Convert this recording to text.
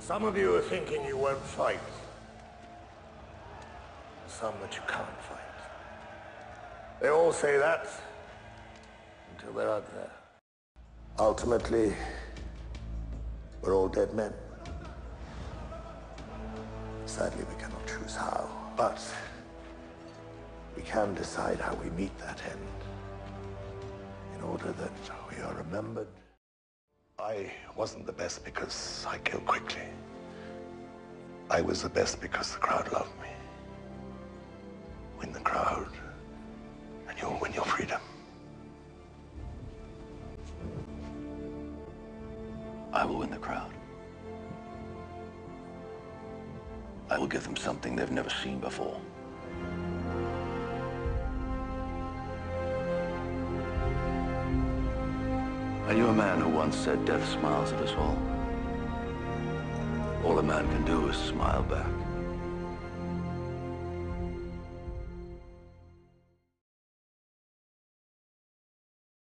Some of you are thinking you won't fight. Some that you can't fight. They all say that until they're out there. Ultimately, we're all dead men. Sadly, we cannot choose how, but we can decide how we meet that end in order that we are remembered. I wasn't the best because I killed quickly. I was the best because the crowd loved me. Win the crowd, and you'll win your freedom. I will win the crowd. I will give them something they've never seen before. I knew a man who once said death smiles at us all. All a man can do is smile back.